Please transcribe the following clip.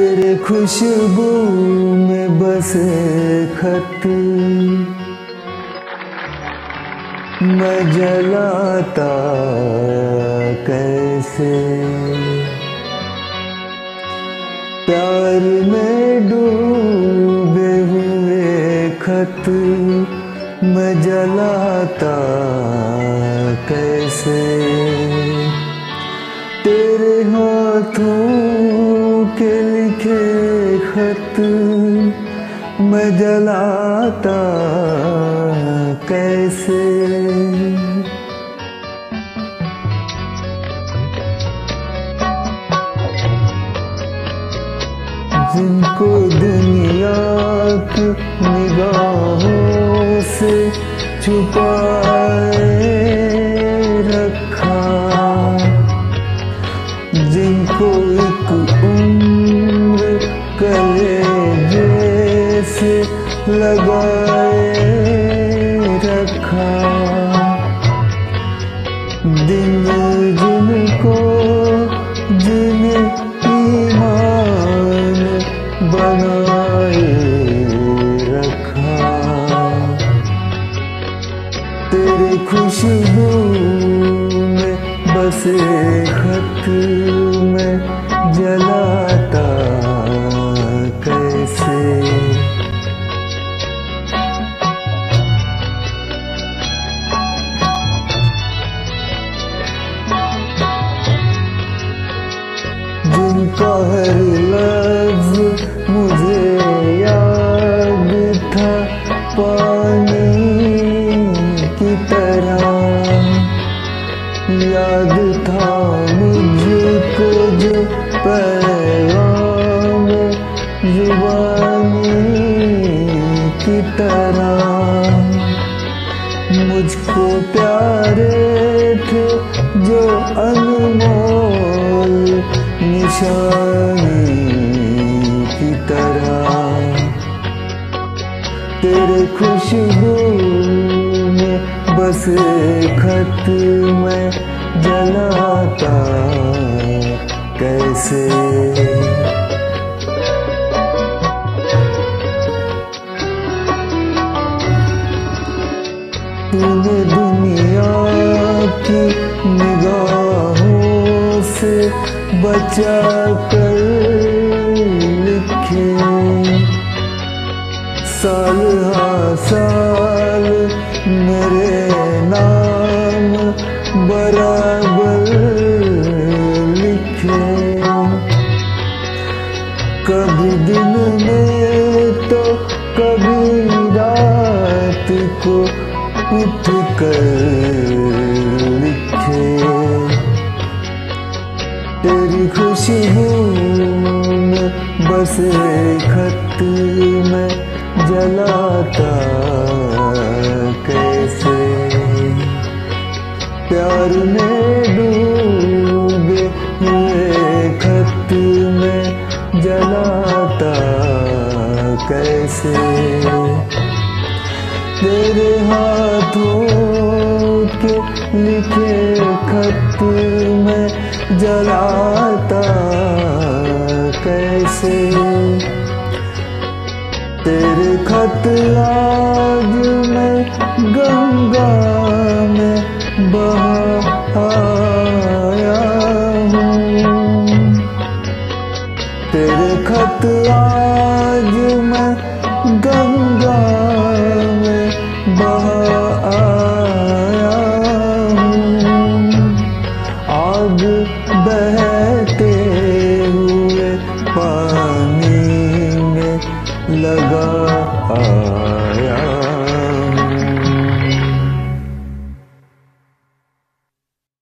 तेरे खुशबू में बसे खत मैं जलाता कैसे। प्यार में डूबे हुए खत मैं जलाता कैसे। तेरे हाथों के लिखे खत मैं जलाता कैसे। जिनको दुनिया की निगाहों से छुपाए रखा, जिनको एक उम्र कलेजे से लगाए रखा, दिन जिनको जिन्हें ईमान बनाए रखा। तेरे खुशबू में बसे खत में जलाता कैसे। जिनका हर लफ्ज़ मुझे याद था पानी की तरह, याद था मुझको जो पैगाम जुबानी की तरह। मुझको प्यारे थे जो अनमोल निशानी की तरह। तेरे खुशबू में बसे खत मैं जलाता कैसे। तूने दुनिया की निगाहों से बचा कर लिखे साल हाँ साल मेरे नाम बराबर लिखे। कभी दिन में तो कभी रात को उठ कर लिखे। तेरी खुशबू में बसे खत में जलाता कैसे। प्यार में डूबे हुए खत में जलाता कैसे। तेरे हाथों के लिखे खत में जलाता कैसे। तेरे खत आज मैं गंगा में बहाया हूँ। तेरे खत आज मैं गंगा में बहाया हूँ। आग बहते हुए पानी में लगा